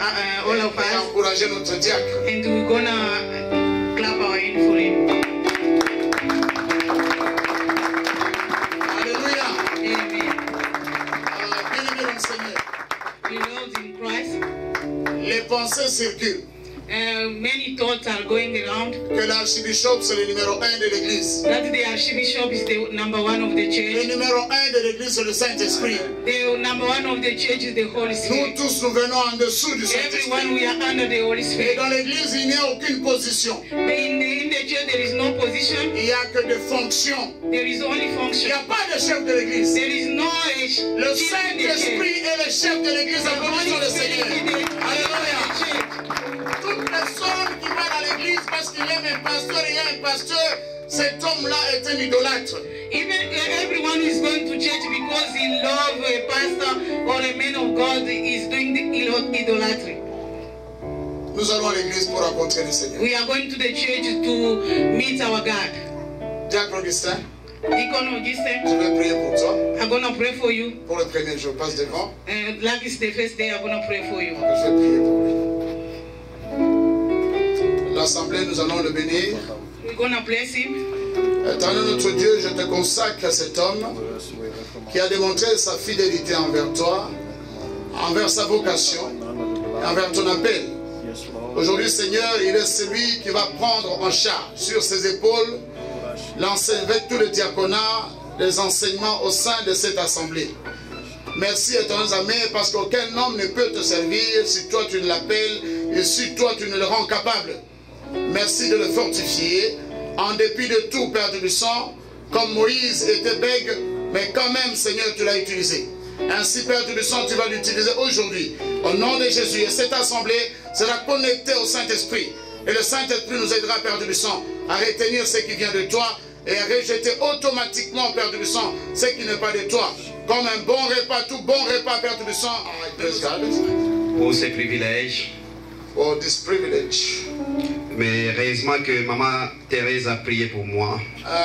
all of us. Encourager notre diacre. And we're gonna clap our hand for him. Alléluia. Amen. Bien-aimé dans le Seigneur. Beloved in Christ, Les pensées circulent. many thoughts are going around Que l'archbishop c'est le numéro 1 de l'église. that the archbishop is the number one of the Le church. numéro 1 de l'église c'est le Saint-Esprit. The number one of the church is the Holy Nous Spirit. tous nous venons en dessous du Everyone, Saint-Esprit. we are under the Holy Et Spirit. dans l'église il n'y a aucune position. But in the church, there is no position, Il n'y a que des fonctions. there is only Il n'y function. a pas de chef de l'église. There is no Le chief in the church. Saint-Esprit est le chef de l'église. The Applaudissons Holy le Spirit Seigneur. is the Alléluia. church. Toute personne qui va dans l'église parce qu'il aime un pasteur et il y a un pasteur, cet homme-là est un idolâtre. Even everyone who is going to church because he loves a pastor or a man of God is doing the idolatry. Nous allons à l'église pour rencontrer le Seigneur. We are going to the church to meet our God. Diacre Augustin, Deacon je Augustine, vais prier pour toi. I'm going to pray for you. Pour le premier jour, passe devant. Like it's the first day, I'm going to pray for you. Je vais prier pour lui. L'assemblée, nous allons le bénir. We're going to bless him. Éternel notre Dieu, je te consacre à cet homme qui a démontré sa fidélité envers toi, envers sa vocation, envers ton appel. Aujourd'hui, Seigneur, il est celui qui va prendre en charge sur ses épaules avec tout le diaconat, les enseignements au sein de cette assemblée. Merci, éternel Amé, parce qu'aucun homme ne peut te servir si toi tu ne l'appelles et si toi tu ne le rends capable. Merci de le fortifier, en dépit de tout, Père du sang, comme Moïse était bègue, mais quand même, Seigneur, tu l'as utilisé. Ainsi, Père du sang, tu vas l'utiliser aujourd'hui. Au nom de Jésus, et cette assemblée sera connectée au Saint-Esprit. Et le Saint-Esprit nous aidera, Père du sang, à retenir ce qui vient de toi et à rejeter automatiquement, Père du sang, ce qui n'est pas de toi. Comme un bon repas, tout bon repas, Père du sang. I praise God. Pour ces privilèges. For this privilege. Mais heureusement que Maman Thérèse a prié pour moi.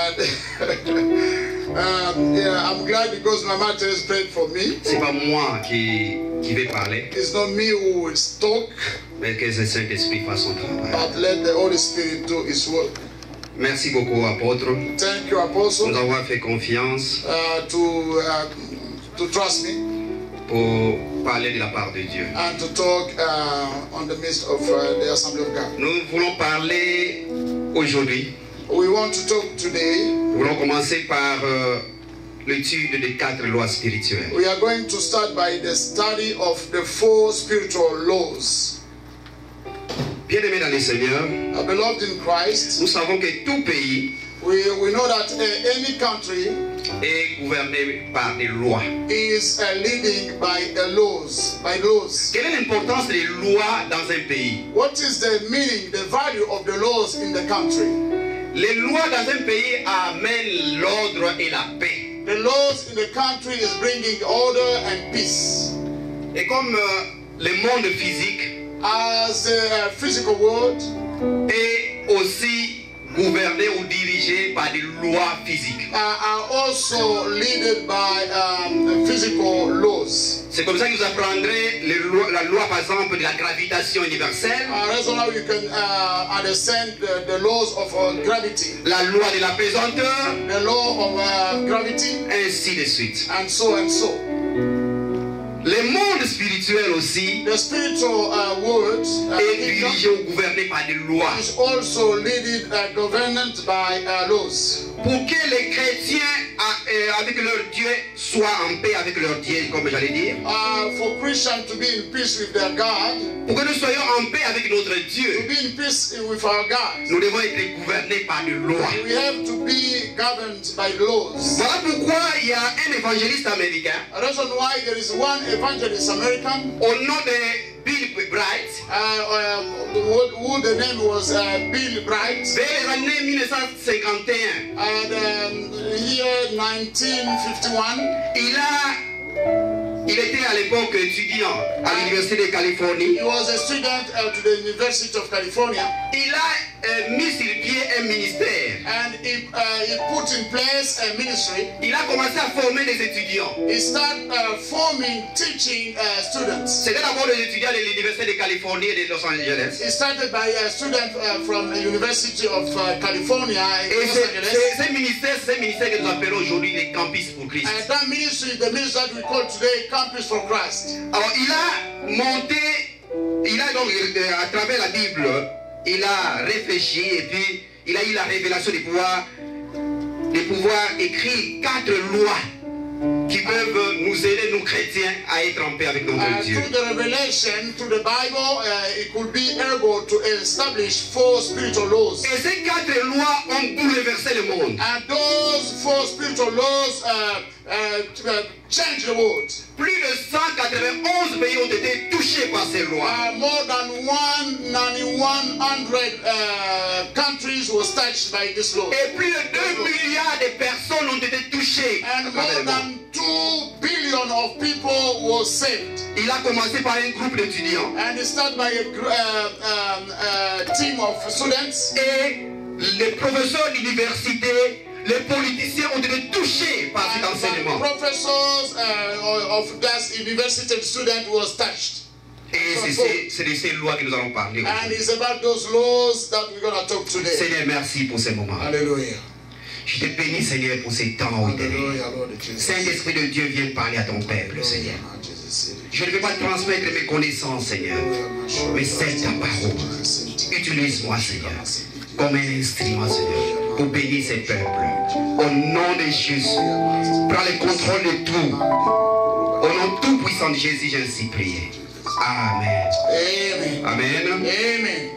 Yeah, I'm glad because Mama Thérèse prayed for me. C'est pas moi qui vais parler. It's not me who will talk. Mais que le Saint-Esprit fasse son travail. But let the Holy Spirit do His work. Merci beaucoup, apôtre. Thank you, Apostle. Nous avons fait confiance to trust me. Pour parler de la part de Dieu. And to talk on the midst of the assembly of God. Nous voulons parler aujourd'hui. We want to talk today. Nous voulons commencer par l'étude des 4 lois spirituelles. We are going to start by the study of the 4 spiritual laws. Bien-aimés dans le Seigneur, beloved in Christ, nous savons que tout pays we know that any country est gouverné par des lois. Is leading by laws. Quelle est l'importance des lois dans un pays? What is the meaning, the value of the laws in the country? Les lois dans un pays amènent l'ordre et la paix. The laws in the country is bringing order and peace. Et comme le monde physique, as the physical world, est aussi gouverné ou dirigé par des lois physiques. Are also led by physical laws. C'est comme ça que vous apprendrez la loi, par exemple, de la gravitation universelle. That's how you can understand the laws of gravity. La loi de la pesanteur. The law of gravity. Ainsi de suite. And so and so. Le monde spirituel aussi the spiritual world est dirigé ou gouverné par des lois. Is also led governed by laws. Pour que les chrétiens avec leur Dieu soient en paix avec leur Dieu, comme j'allais dire. For Christians to be in peace with their God. Pour que nous soyons en paix avec notre Dieu. To be in peace with our God. Nous devons être gouvernés par des lois. We have to be governed by laws. Voilà pourquoi il y a un évangéliste américain. A reason why there is one evangelist American. Au nom de Bill Bright. Who the name was Bill Bright. Vers les années 1951. And here 1951. Il a Il était à l'époque étudiant à l'Université de Californie. He was a student to the University of California. Il a mis sur pied un ministère. And he put in place a ministry. Il a commencé à former des étudiants. He started teaching students. C'était d'abord des étudiants de l'Université de Californie et de Los Angeles. He started by a student from the University of California in Et Los Angeles. c'est ce ministère que nous appelons aujourd'hui les campus pour Christ. And that ministry, the ministry that we call today Campus for Christ. Alors il a monté, il a donc à travers la Bible, il a réfléchi et puis il a eu la révélation de pouvoir écrire 4 lois qui peuvent nous aider, nous chrétiens, à être en paix avec notre Dieu. Through the revelation, through the Bible, it could be able to establish 4 spiritual laws. Et ces 4 lois ont bouleversé le monde. And those 4 spiritual laws change the world. Plus de 191 pays ont été touchés par ces lois. More than 100 countries was touched by this law. Et plus de 2 milliards de personnes ont été touchées. And more than 2 billion of people was saved. Il a commencé par un groupe d'étudiants. And it started by a team of students. Et les professeurs d'université, les politiciens ont été touchés par cet enseignement. Professors of that university student was touched. Et c'est de ces lois que nous allons parler. And it's about those laws that we're going to talk today. Seigneur, merci pour ce moment. Hallelujah. Je te bénis, Seigneur, pour ces temps éternels. Saint-Esprit de Dieu, viens parler à ton peuple, Seigneur. Je ne veux pas transmettre mes connaissances, Seigneur, mais c'est ta parole. Utilise-moi, Seigneur, comme un instrument, Seigneur, pour bénir ces peuples. Au nom de Jésus, prends le contrôle de tout. Au nom tout puissant de Jésus, j'ai ainsi prié. Amen. Amen. Amen. Amen.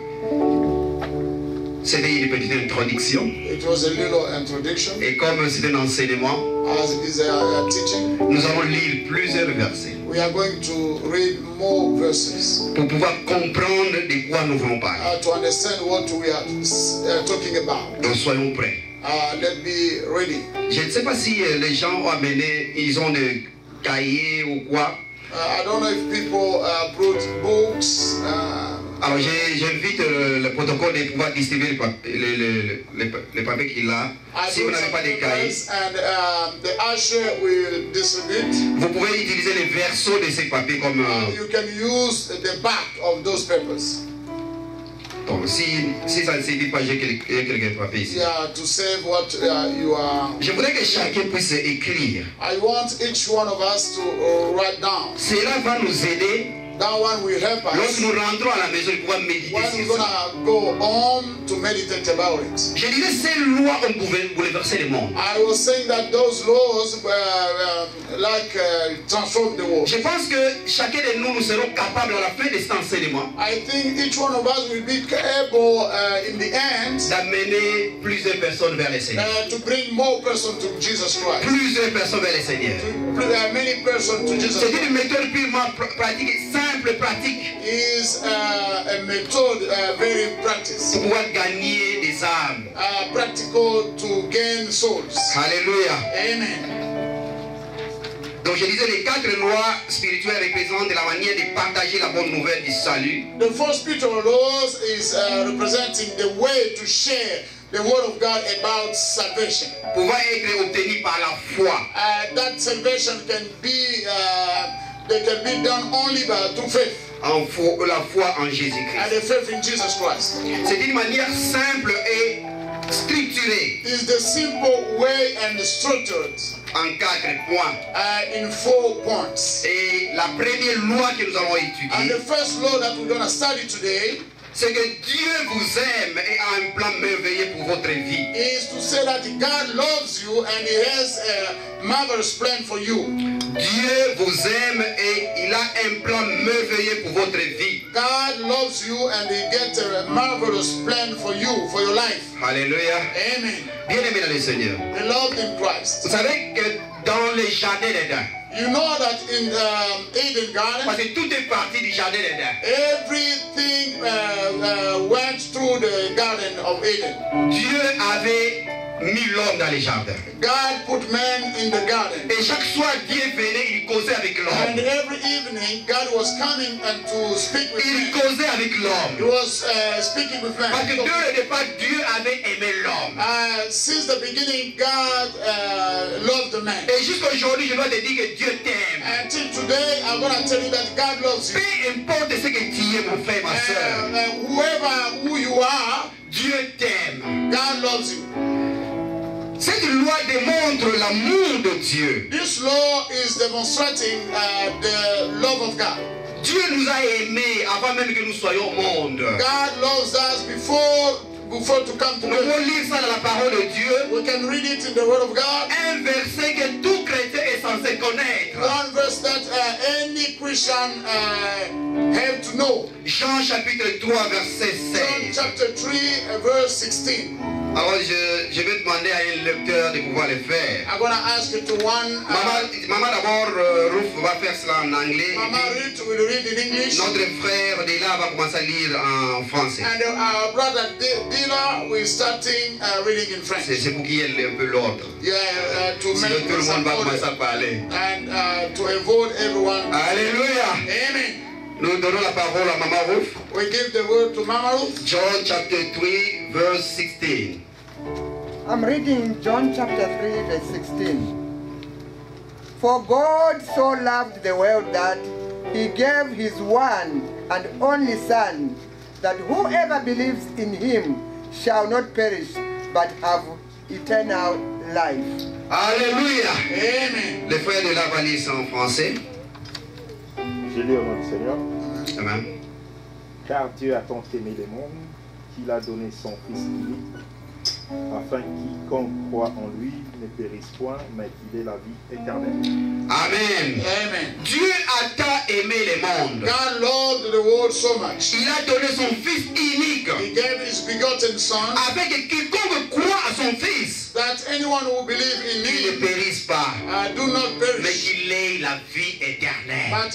C'était une petite introduction. It was a little introduction. Et comme c'est un enseignement, As it is a teaching, nous allons lire plusieurs versets we are going to read more verses pour pouvoir comprendre de quoi nous voulons parler. to understand what we are talking about. Donc soyons prêts. Let's be ready. Je ne sais pas si les gens ont amené, ils ont des cahiers ou quoi. I don't know if people brought books. Alors j'invite le protocole de pouvoir distribuer les papiers qu'il a. Si vous n'avez pas de cahiers, and the usher will distribute. vous pouvez utiliser les versos de ces papiers comme... You can use the back of those papers. Bon, si ça ne suffit pas, j'ai quelques papiers ici. Yeah, to save what you are. Je voudrais que chacun puisse écrire. I want each one of us to write down. Cela va nous aider. That one will help us. Lorsque nous rentrons à la maison, nous pouvons méditer When sur we're ça. gonna go home to meditate about it. Je disais, ces lois ont bouleversé le monde. I was saying that those laws transformed the world. Je pense que chacun de nous serons capables à la fin de cet enseignement I think each one of us will be able in the end d'amener plusieurs personnes vers le Seigneur. to bring more persons to Jesus Christ. Plusieurs personnes vers le Seigneur. Many persons to Jesus C'est Christ. une méthode purement pratique, simple pratique, Is a method very practiced. pour pouvoir gagner des âmes. Practical to gain souls. Alléluia. Amen. Donc je disais, les 4 lois spirituelles représentent la manière de partager la bonne nouvelle du salut. The 4 spiritual laws is representing the way to share the word of God about salvation. Pouvoir être obtenu par la foi. That salvation can be done only through faith. La foi en And Jésus-Christ. the faith in Jesus Christ. C'est une manière simple et structurée Is the simple way and structured en 4 points. in 4 points. Et la première loi que nous allons And étudier, the first law that we're going to study today c'est que Dieu vous aime et a un plan merveilleux pour votre vie. is to say that God loves you and He has a marvelous plan for you. Dieu vous aime et il a un plan merveilleux pour votre vie. God loves you and He gets a marvelous plan for you, for your life. Alléluia. Amen. Bien aimé dans le Seigneur. Beloved in Christ. Vous savez que dans les jardins d'Éden, You know that in Eden parce Garden, que tout est parti du jardin d'Éden, everything went through the Garden of Eden. Dieu avait mis l'homme dans les jardins. God put man in the garden. Et chaque soir, Dieu venait, il causait avec And l'homme. every evening, God was coming and to speak with Il man. causait avec He l'homme. was speaking with man. Parce que dès le départ, Dieu avait aimé l'homme. Since the beginning, God loved the man. Et jusqu'aujourd'hui, je dois te dire que Dieu t'aime. Until today, I'm going to tell you that God loves you. Peu importe ce que tu es, mon frère, ma soeur. Who you are, Dieu t'aime. God loves you. Cette loi démontre l'amour de Dieu. This law is demonstrating the love of God. Dieu nous a aimés avant même que nous soyons au monde. God loves us before to come to Nous pouvons earth. lire ça dans la parole de Dieu. We can read it in the Word of God. Un verset que tout chrétien est censé connaître. One verse that any Christian have to know. Jean chapitre 3 verset John 16. chapter 3 verse 16. Alors je vais demander à un lecteur de pouvoir le faire. I'm going to ask you to one. Maman d'abord, Ruth va faire cela en anglais. Mama Ruth will read in English. Notre frère Dela va commencer à lire en français. And our brother Dila will starting reading in French. C'est pour qu'il y ait un peu l'ordre. Yeah, to Sinon make tout le monde va commencer à order parler. and to avoid everyone. Alléluia. Amen. Nous donnons la parole à Maman Ruth. We give the word to Mama Ruth. John chapter 3 verse 16. I'm reading John chapter 3 verse 16. For God so loved the world that he gave his one and only Son, that whoever believes in him shall not perish but have eternal life. Alléluia. Amen. Les frères de la va lire ça en français. Je lis au nom du Seigneur. Amen. Car Dieu a tant aimé le monde qu'il a donné son Fils unique, afin quiconque croit en lui ne périsse point, mais qu'il ait la vie éternelle. Amen. Amen. Dieu a tant aimé le monde. God loved the world so much. Il a donné son Fils unique. He gave his begotten Son, Avec quiconque croit à son Fils, that anyone who believes in qu'il ne him périsse pas, do not mais perish, qu'il ait la vie éternelle. but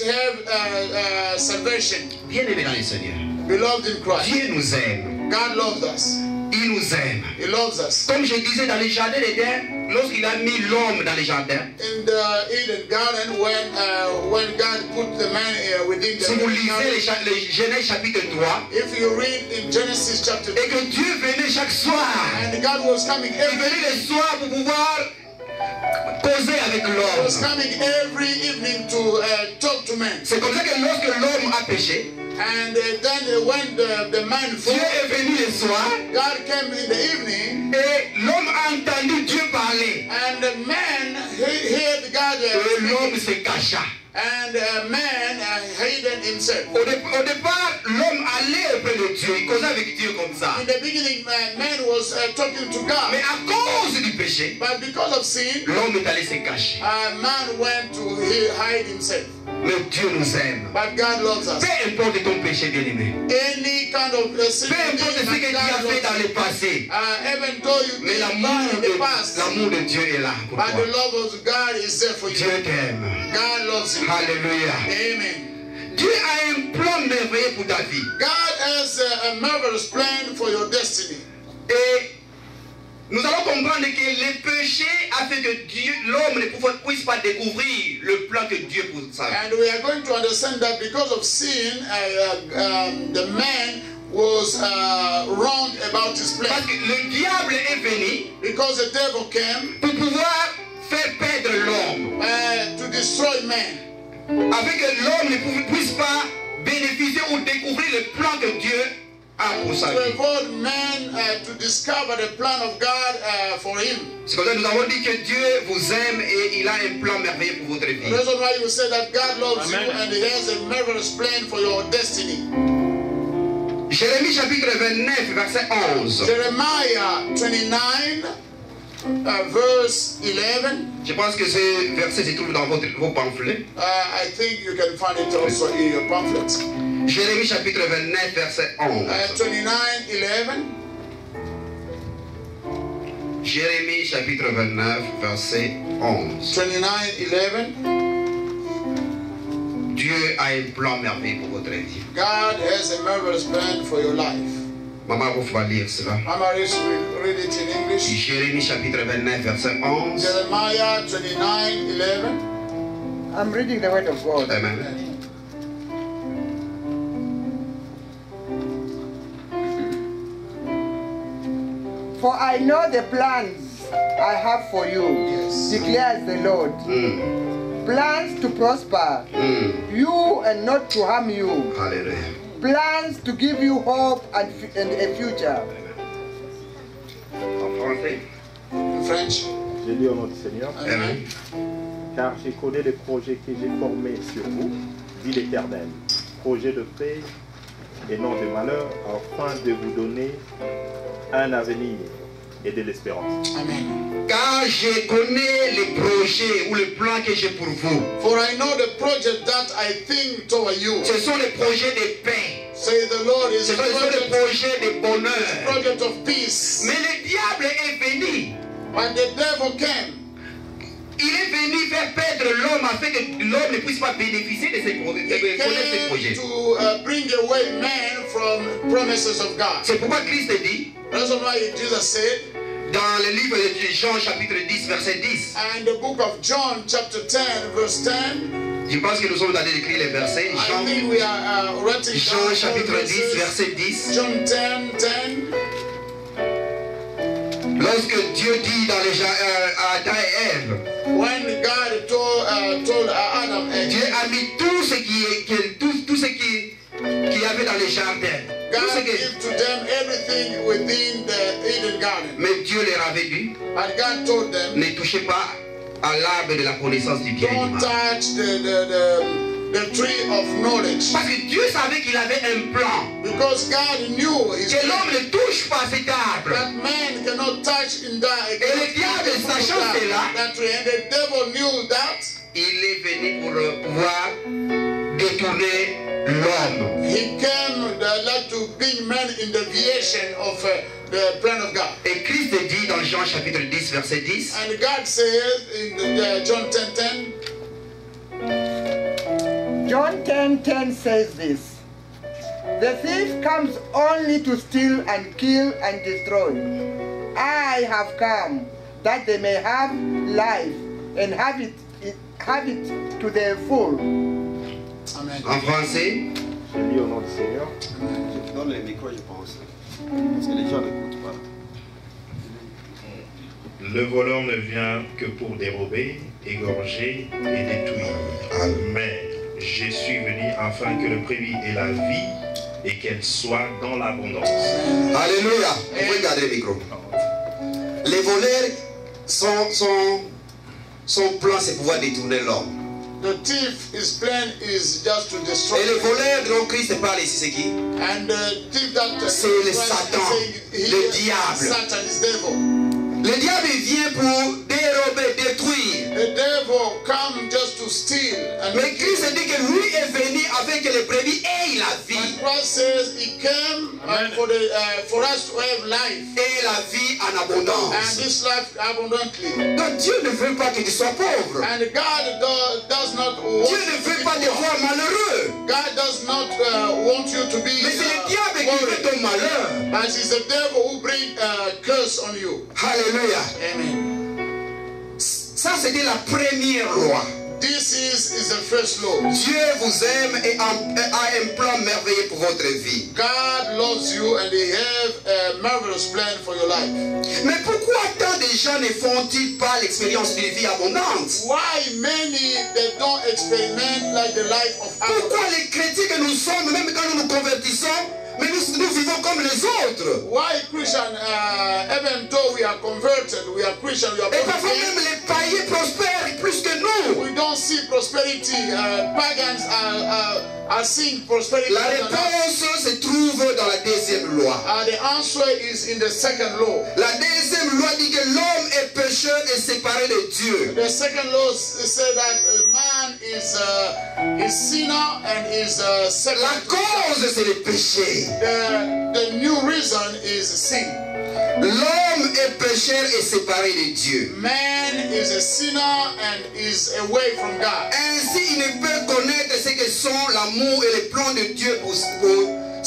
have salvation. Bien aimé dans le Seigneur. Beloved in Christ. Dieu nous aime. God loves us. Il nous aime. He loves us. Comme je disais dans les jardins d'Éden, lorsqu'il a mis l'homme dans les jardins, In the Eden garden, when God put the man within si vous the lisez garden, les Genèse chapitre 3, if you read in Genesis chapter 2, et que Dieu venait chaque soir, and God was coming il every venait le soir pour pouvoir causer avec was l'homme. coming every evening to talk to men. C'est comme ça que lorsque l'homme a péché, And then when the man Dieu fell, est venu le soir, God came in the evening, et l'homme a entendu Dieu parler. and the man heard God Et l'homme speaking, se cacha. and man hidden himself. Au départ, l'homme allait auprès de Dieu, il causait avec Dieu comme ça. In the beginning, man was talking to God, Mais à cause du péché, but because of sin, l'homme est allé se cacher. man went to hide himself. Mais Dieu nous aime. But God loves us. Peu importe ton péché, bien-aimé. Any kind of sin, Peu importe ce que tu as fait dans le passé. even though you Mais did bad in the past, l'amour de Dieu est là pour but the toi. love of God is there for you. Dieu t'aime. God loves you. Alléluia. Amen. Dieu a un plan merveilleux pour ta vie. God has a marvelous plan for your destiny. Et nous allons comprendre que le péché a fait que l'homme ne puisse pas découvrir le plan que Dieu pour sa vie. And we are going to understand that because of sin, the man was wrong about his plan. Parce que le diable est venu Because the devil came pour pouvoir faire perdre l'homme. to destroy man. Avec que l'homme ne puisse pas bénéficier ou découvrir le plan que Dieu a pour sa To vie. avoid man to discover the plan of God for him. C'est pour ça que nous avons dit que Dieu vous aime et il a un plan merveilleux pour votre vie. The reason why you say that God loves you and He has a marvelous plan for your destiny. Jérémie chapitre 29 verset 11. Jeremiah 29 verse 11. Je pense que ce verset se trouve dans vos pamphlets. I think you can find it also in your pamphlets. Jérémie chapitre 29 verset 11. 29 11. Jérémie chapitre 29 verset 11. 29 11. Dieu a un plan merveilleux pour votre vie. God has a marvelous plan for your life. Maman Rouf va lire cela. Mama Ruth will read it in English. Jérémie chapitre 29, verset 11. Jeremiah 29:11. I'm reading the word of God. Amen. For I know the plans I have for you, Yes. declares the Lord. Plans to prosper you and not to harm you. Alléluia. Plans to give you hope and a future. En français. In French. Je lis au nom du Seigneur. Amen. Car je connais les projets que j'ai formés sur vous, dit l'Éternel. Projets de paix et non de malheur, afin de vous donner un avenir et de l'espérance. Amen. Car je connais les projets ou les plans que j'ai pour vous. For I know the project that I think toward you. Ce sont les projets de paix. Say the Lord is Ce a sont les project, projets de bonheur. project of peace. Mais le diable est venu. When the devil came, Il est venu faire perdre l'homme afin que l'homme ne puisse pas bénéficier de ces projets. he connaître ces came projets. to bring away man from promises of God. C'est pourquoi Christ dit That's why Jesus said, dans le livre de Jean chapitre 10 verset 10. and the book of John chapter 10 verse 10, Je pense que nous sommes allés écrire les versets. I think we are writing Jean down all chapitre 10 verses. verset 10. John 10:10. Lorsque Dieu dit dans les à Adam et Ève, When God told Adam and Dieu a mis tout ce qui y avait dans les jardins. Tout ce God que- gave to them everything within the Eden garden. mais Dieu leur avait dit, But God told them, ne touchez pas à l'arbre de la connaissance du bien et du don't mal. touch the tree of knowledge. Parce que Dieu savait qu'il avait un plan. Because God knew his Que l'homme ne touche pas cet arbre. that man cannot touch in that. Et le diable, sachant cela, that tree. And the devil knew that. Il est venu pour pouvoir détourner l'homme. He came like to bring man in deviation of the plan of God. Et Christ dit dans Jean chapitre 10 verset 10, And God says in John 10:10, John 10:10 says this. The thief comes only to steal and kill and destroy. I have come that they may have life and have it to the full. Amen. en français, Je lis au nom du Seigneur. Je donne le micro, je pense. Parce que les gens n'écoutent pas. Le voleur ne vient que pour dérober, égorger et détruire. Mais je suis venu afin que le prévu ait la vie et qu'elle soit dans l'abondance. Alléluia. Vous pouvez garder le micro. Les voleurs, son plan, c'est pouvoir détourner l'homme. The thief, his plan is just to destroy. Et le voleur dont Christ parle ici, c'est qui? And the thief that C'est le Christ is Satan, saying, he le is diable. Satan is devil. Le diable vient pour dérober, détruire. The devil come just to steal. And Mais Christ dit que lui est venu afin que les brebis aient la vie. and Christ says he came for us to have life. Et la vie en And abondance. this life abundantly. Donc Dieu ne veut pas que tu sois pauvre. And God does not want Dieu you ne to veut be pas te poor. voir malheureux. God does not want you to be Mais c'est le diable qui worried. veut ton malheur. But it's the devil who bring curse on you. Alléluia. Amen. Ça, c'était la première loi. This is the first law. Dieu vous aime et a un plan merveilleux pour votre vie. God loves you and He have a marvelous plan for your life. Mais pourquoi tant de gens ne font-ils pas l'expérience d'une vie abondante? Why many they don't experiment like the life of Pourquoi others? les chrétiens que nous sommes, même quand nous nous convertissons, mais nous vivons comme les autres? Why Christian, even though we are converted, we are Christian, we are Et born parfois again, même les païens prospèrent plus que nous. we don't see prosperity. Pagans are seeing prosperity. La than us. réponse se trouve dans la deuxième loi. The answer is in the second law. La deuxième loi dit que l'homme est pécheur et séparé de Dieu. The second law says that a man is sinner and is La separated. cause, c'est le péché. The new reason is sin. L'homme est pécheur et séparé de Dieu. Man is a sinner and is away from God. Ainsi, il ne peut connaître ce que sont l'amour et les plans de Dieu pour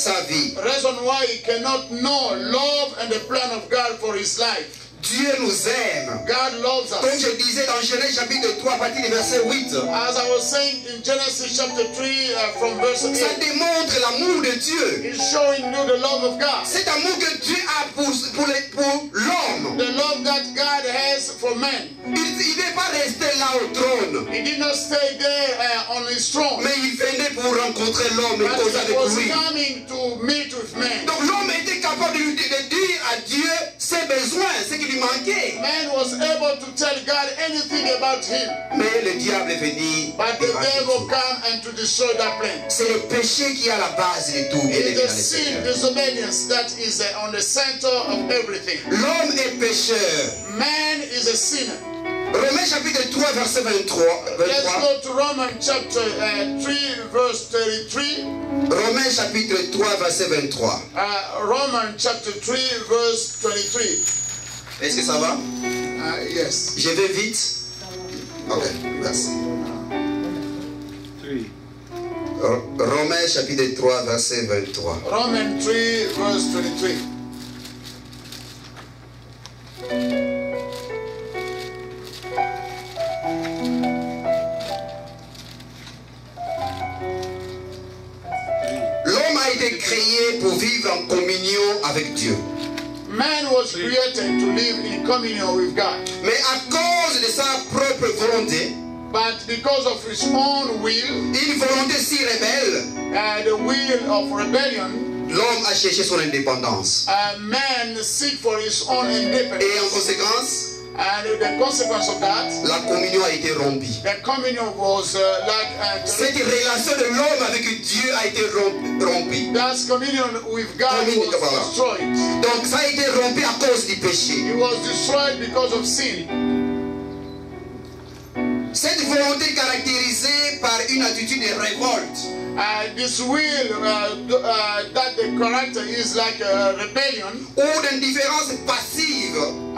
sa vie. Reason why he cannot know love and the plan of God for his life. Dieu nous aime. God loves us. Comme je disais dans Genèse chapitre 3 à partir du verset 8. As I was saying in Genesis chapter 3 from verse 8. Ça démontre l'amour de Dieu. It's showing you the love of God. Cet amour que Dieu a pour l'homme. The love that God has for man. Il n'est pas resté là au trône. He did not stay there on his throne. Mais il venait pour rencontrer l'homme et causer But he avec was lui. coming to meet with man. Donc l'homme était capable de dire à Dieu ses besoins, ce qui lui manquait. Man was able to tell God anything about him. Mais le diable est venu. But the devil come and to destroy that plan. C'est le péché qui est à la base de tout. It is the sin, disobedience that is on the center of everything. L'homme est pécheur. Man is a sinner. Romains chapitre 3 verset 23. Let's go to Romans chapter 3 verse 33. Romains chapitre 3 verset 23. Romans chapter 3 verse 23. Est-ce que ça va? Yes. Je vais vite. Ok, merci. Romains chapitre 3 verset 23. Romans 3 verse 23. L'homme a été créé pour vivre en communion avec Dieu. Man was created to live in communion with God. Mais à cause de sa propre volonté, but because of his own will, une volonté si rebelle, the will of rebellion, l'homme a cherché son indépendance. Man seek for his own independence. Et en conséquence, and the consequence of that, la communion a été rompue. The communion was cette relation de l'homme avec Dieu a été rompue. That communion with God was destroyed. Donc ça a été rompu à cause du péché. It was destroyed because of sin. Cette volonté caractérisée par une attitude de révolte. This will that the character is like a rebellion, ou d'indifférence passive,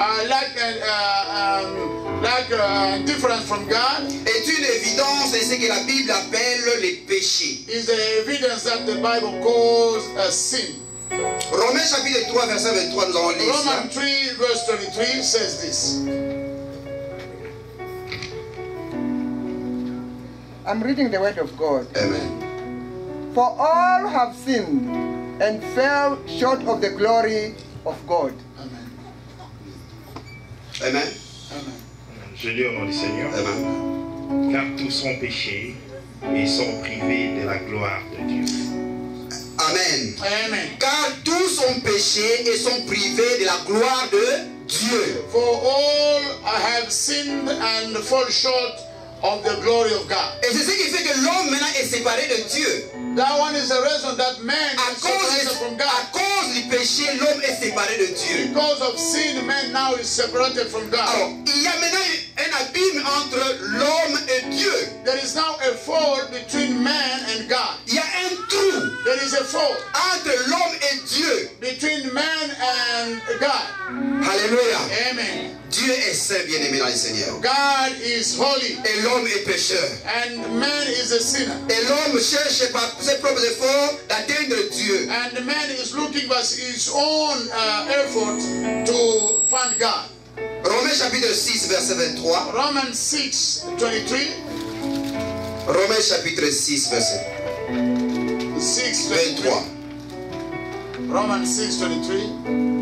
indifference from God, est une évidence de ce que la Bible appelle les péchés. Is the evidence that the Bible calls a sin. Romains chapitre 3 verset 23 nous allons lire. Romans 3 verse 23 says this. I'm reading the word of God. Amen. For all have sinned and fell short of the glory of God. Amen. Amen. Amen. Je lis au nom du Seigneur. Amen. Car tous sont péchés et sont privés de la gloire de Dieu. Amen. Amen. Car tous ont péché et sont privés de la gloire de Dieu. For all have sinned and fall short of the glory of God. Et c'est ce qui fait que l'homme maintenant est séparé de Dieu. That one is the reason that man is separated from God. À cause du péché, l'homme est séparé de Dieu. Because of sin, man now is separated from God. Alors, il y a maintenant un abîme entre l'homme et Dieu. There is now a fall between man and God. Il y a un trou. There is a fall entre l'homme et Dieu. Between man and God. Alléluia. Amen. Dieu est saint, bien-aimé dans le Seigneur. God is holy. Et l'homme est pécheur. And man is a sinner. Et l'homme cherche par ses propres efforts d'atteindre Dieu. And the man is looking by his own effort to find God. Romains chapitre 6 verset 23. Romans 6, 23. Romains chapitre 6 verset 23. Romans 6, 23.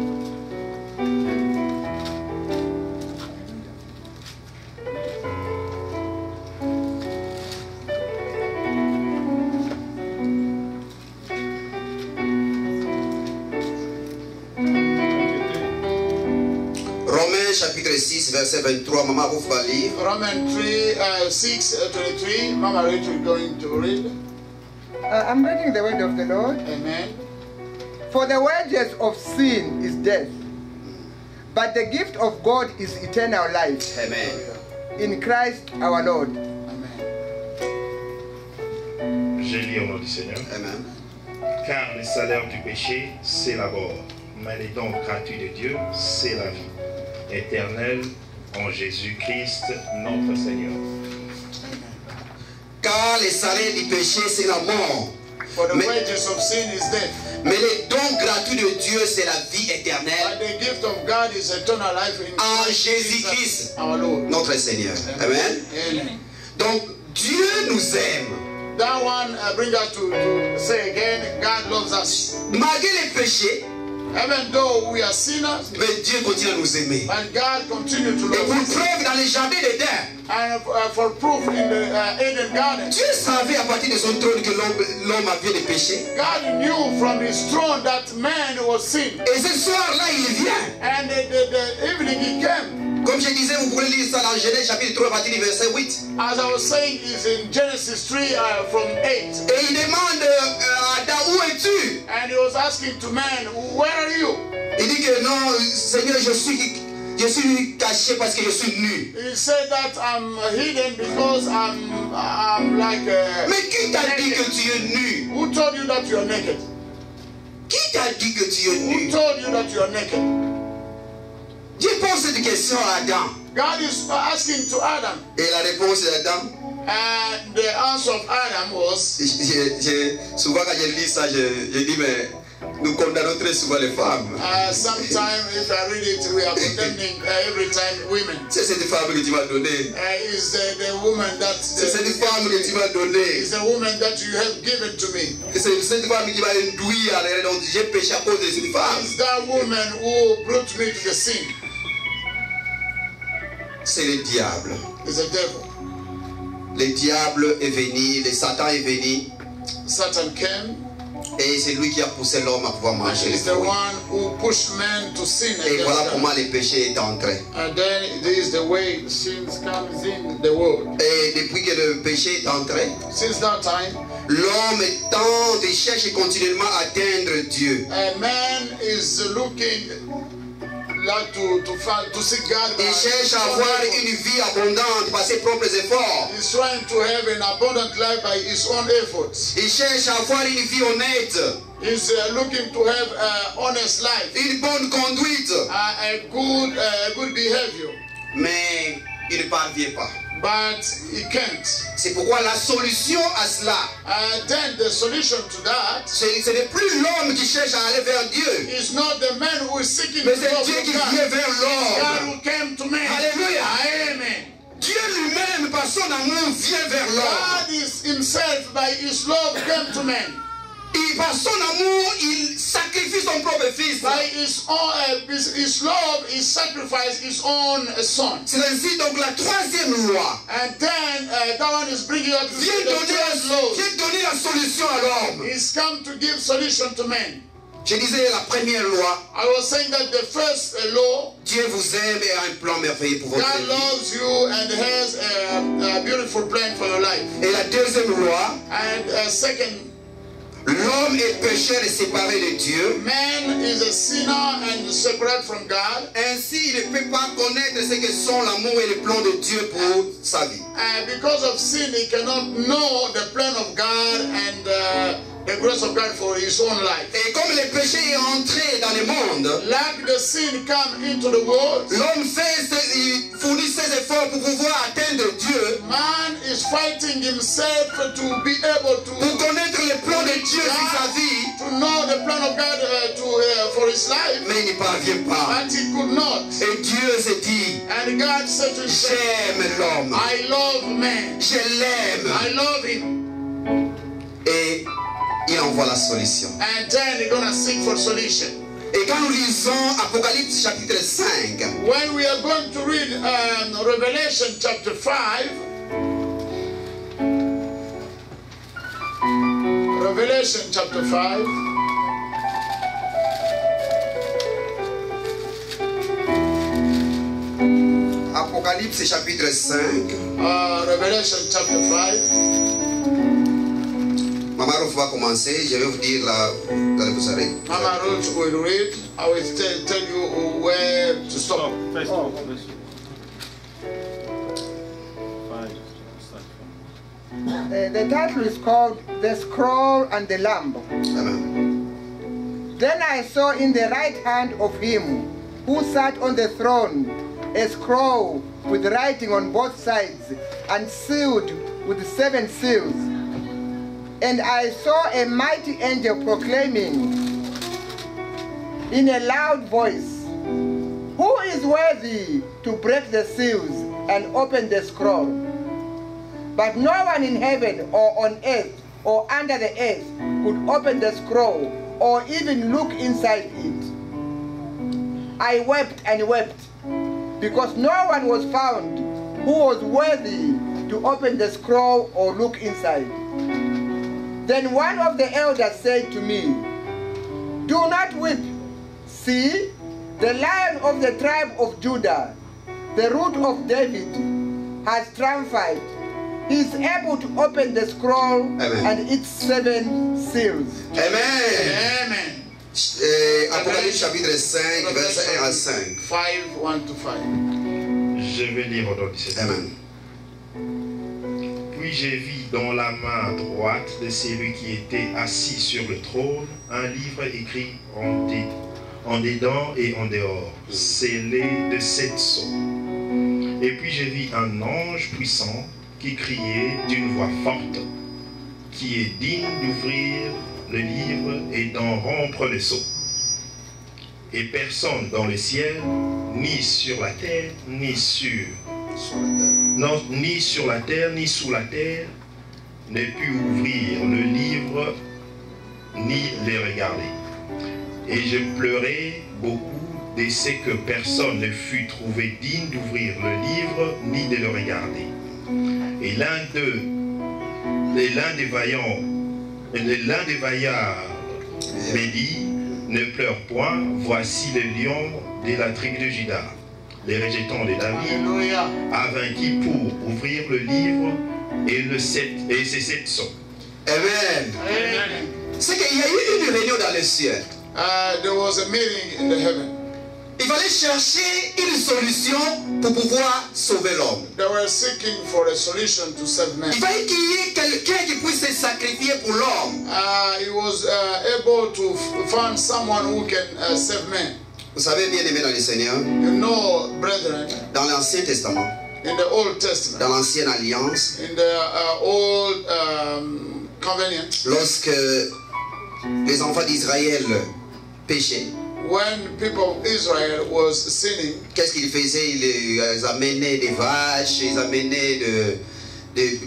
Chapitre 6, verset 23. Maman, vous va lire. Romans 3, 6, 23. Mama Rachel is going to read. I'm reading the word of the Lord. Amen. For the wages of sin is death, but the gift of God is eternal life. Amen. In Christ our Lord. Amen. Je lis au nom du Seigneur. Amen. Car le salaire du péché, c'est la mort, mais les dons gratuits de Dieu, c'est la vie éternelle en Jésus-Christ, notre Seigneur. Car le salaire du péché, c'est la mort. For the Mais, wages of sin is death. mais le don gratuit de Dieu, c'est la vie But éternelle the gift of God is eternal life in en Christ Jésus-Christ, Jesus, our Lord. notre Seigneur. Amen. Amen. Donc, Dieu nous aime. That one bring us to say again, God loves us. Malgré les péchés, Even though we are sinners, mais Dieu continue à nous aimer. but God continues to Et love pour us. preuve, dans les jardins d'Éden, And for proof in the Eden Garden, Dieu savait à partir de son trône que l'homme avait des péchés. God knew from his throne that man was sin. Et ce soir-là, il vient. And the evening he came. Comme je disais, vous pouvez lire ça dans Genèse chapitre 3 à partir du verset 8. As I was saying, is in Genesis 3 from 8. Et il demande à Adam, où es-tu? And he was asking to man, where are you? Il dit que non, Seigneur, je suis caché parce que je suis nu. He said that I'm hidden because I'm like Mais qui t'a dit que naked. tu es nu? Who told you that you are naked? Qui t'a dit que tu es Who nu? told you that you are naked? Dieu pose cette question à Adam. God is asking to Adam. Et la réponse d'Adam, And the answer of Adam was, souvent quand je lis ça, je dis, mais nous condamnons très souvent les femmes. sometimes if I read it, we are condemning every time women. C'est cette femme que tu m'as donnée. Is the woman that C'est cette femme que tu m'as donnée. is the woman that you have given to me. C'est cette femme qui m'a induit à l'erreur. Donc j'ai péché à cause de cette femme. Is that woman who brought me to the sin? C'est le diable. Is the devil. Le diable est venu, le Satan est venu. Satan came. Et c'est lui qui a poussé l'homme à pouvoir And manger les he's the fruits. one who pushed man to sin. Et against voilà God. comment le péché est entré. And then this is the way sins comes in the world. Et depuis que le péché est entré, Since that time, l'homme tente et cherche continuellement à atteindre Dieu. a man is looking like to seek God. Il cherche à avoir une vie abondante par ses propres efforts. He's trying to have an abundant life by his own efforts. Il cherche à avoir une vie honnête, He's looking to have an honest life, une bonne conduite. a good behavior, Mais il ne parvient pas. but he can't. C'est pourquoi la solution à cela, Then the solution to that ce n'est plus l'homme qui cherche à aller vers Dieu, is not the man who is seeking mais to c'est go Dieu qui to God. vient vers It's l'homme. God who came to man. Alléluia. Amen. Dieu lui-même, par son amour, vient vers l'homme. God is himself by his love came to man. Et par son amour, il sacrifie son propre fils. By his own, his love, he sacrificed his own son. C'est ainsi donc la troisième loi And then that one is bringing us to vient the third law. donner la solution à l'homme. He's come to give solution to man. Je disais la première loi, I was saying that the first law, Dieu vous aime et a un plan merveilleux pour votre God vie. loves you and has a beautiful plan for your life. Et la deuxième loi, And second, l'homme est pécheur et séparé de Dieu. man is a sinner and separate from God. Ainsi, il ne peut pas connaître ce que sont l'amour et le plan de Dieu pour sa vie. Because of sin, he cannot know the plan of God and the grace of God for his own life. Et comme le péché est entré dans le monde, Like the sin come into the world, l'homme il fournit ses efforts pour pouvoir atteindre Dieu, man is fighting himself to be able to pour connaître le plan de Dieu sur sa vie, to know the plan of God for his life, mais il n'y parvient pas. but he could not. Et Dieu se dit, And God said to himself, j'aime l'homme, I love man. je l'aime. I love him. Et il envoie la solution. And then he's gonna seek for solution. Et quand nous lisons Apocalypse chapitre 5, When we are going to read Revelation chapter 5, Revelation chapter 5, Apocalypse chapitre 5, Revelation chapter 5, Maman Ruth va commencer, je vais vous dire là, vous allez vous arrêter. Mama Ruth will read. I will tell you where to stop. The title is called The Scroll and the Lamb. Amen. Then I saw in the right hand of him who sat on the throne a scroll with writing on both sides and sealed with 7 seals. And I saw a mighty angel proclaiming in a loud voice, "Who is worthy to break the seals and open the scroll?" But no one in heaven or on earth or under the earth could open the scroll or even look inside it. I wept and wept because no one was found who was worthy to open the scroll or look inside. Then one of the elders said to me, "Do not weep. See, the Lion of the tribe of Judah, the Root of David, has triumphed. He is able to open the scroll and its 7 seals." Amen. Amen. Apocalypse chapitre 5, verset 1 à 5. 5, 1 to 5. Je vais lire au nom du Seigneur. Amen. Puis j'ai vu dans la main droite de celui qui était assis sur le trône un livre écrit en dedans et en dehors, scellé de 7 sceaux. Et puis j'ai vu un ange puissant qui criait d'une voix forte, qui est digne d'ouvrir le livre et d'en rompre le sceau. Et personne dans le ciel, ni sur la terre, ni sur la terre, ni sous la terre, ne put ouvrir le livre, ni les regarder. Et je pleurais beaucoup de ce que personne ne fut trouvé digne d'ouvrir le livre, ni de le regarder. Et l'un des vaillards me dit, ne pleure point, voici le lion de la tribu de Juda, les rejetants de David, Alléluia. a vaincu pour ouvrir le livre et ses 7 sceaux. Amen. Amen. C'est qu'il y a eu une réunion dans le ciel. There was a meeting in the heaven. Il fallait chercher une solution pour pouvoir sauver l'homme. They were seeking for a solution to save men. Il fallait qu'il y ait quelqu'un qui puisse se sacrifier pour l'homme. He was able to find someone who can save men. Vous savez, bien aimé dans le Seigneur, You know, brethren, dans l'Ancien Testament, in the Old Testament, dans l'Ancienne Alliance, in the Old Covenant, lorsque les enfants d'Israël péchaient, when people of Israel was sinning, qu'est-ce qu'ils faisaient? Ils amenaient des vaches, ils amenaient des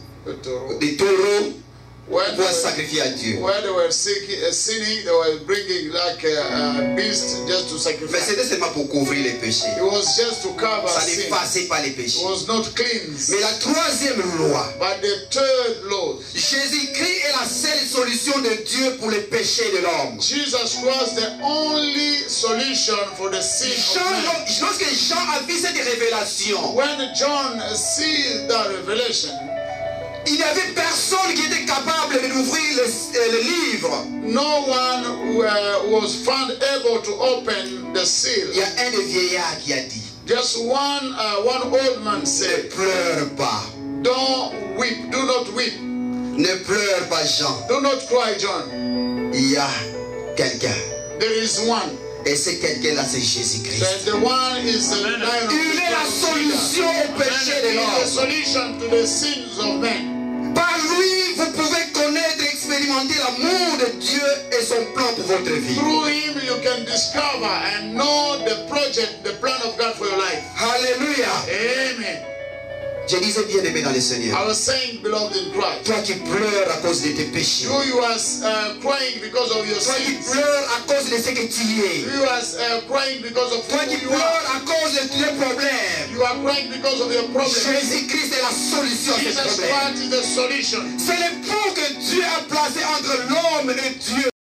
taureaux when pour sacrifier à Dieu. they were sinning, they were bringing like a beast just to Mais sacrifice. c'était seulement pour couvrir les péchés. It was just to cover Ça sin. n'effaçait pas les It péchés. was not cleansed. Mais la troisième loi, But the third law, Jésus-Christ est la seule solution de Dieu pour les péchés de l'homme. Jesus Christ, the only solution for the sin of man. Lorsque Jean a vu cette révélation, When John sees that revelation, il n'y avait personne qui était capable d'ouvrir le livre. no one was found able to open the seal. Il y a un des vieillards qui a dit, Just one old man ne said, pleure pas. "Don't weep, do not weep, Ne pleure pas, Jean. do not cry, John. Il y a quelqu'un. There is one. Et ce quelqu'un-là, c'est Jésus-Christ. That the one is the Lion of the Il est la tribe of solution au péché de Judah. He is the l'homme. solution to the sins of men. Par lui, vous pouvez connaître et expérimenter l'amour de Dieu et son plan pour votre vie. Through him, you can discover and know the project, the plan of God for your life. Alléluia. Amen. Je disais bien aimé dans le Seigneur. I was saying, beloved in Christ, Toi qui pleures à cause de tes péchés. you are crying because of your Toi qui sins. pleures à cause de ce que tu es. You are crying because of Toi qui who you are. pleures à cause de tes problèmes. You are crying because of your problems. Jésus-Christ est la solution à ces Jesus problèmes. Christ is the solution. C'est le pont que Dieu a placé entre l'homme et Dieu